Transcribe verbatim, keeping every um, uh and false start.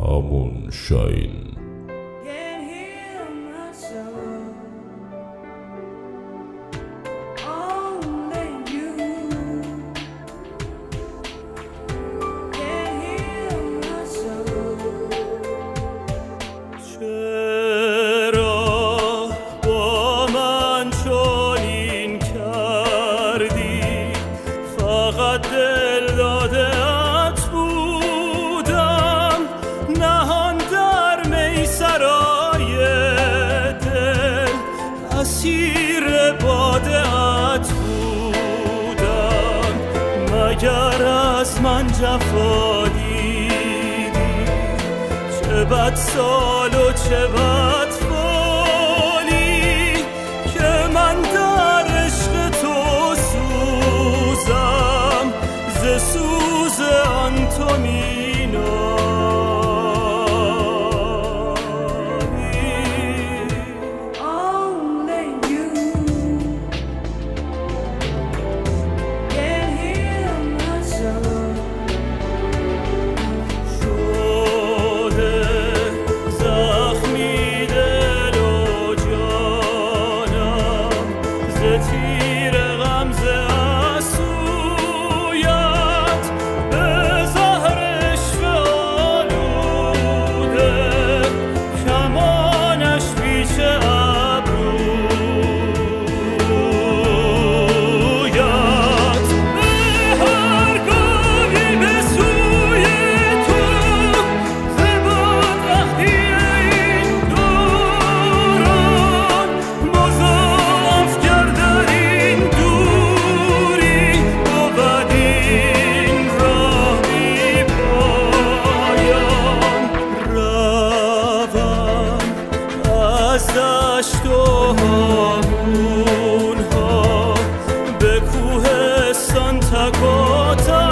همون شاین. دل داده‌ات بودم نهان در میسرای دل، اسیر باده‌ات بودم. مگر از من جفا دیدی؟ چه بد سال و چه بد فالی که من در عشق تو سوزم، ز سوز آن تو می نالی. Only you can heal my soul. شده زخمی دل و جانم ز تیر غم ز دشت و هامون ها به کوهستان تک و تک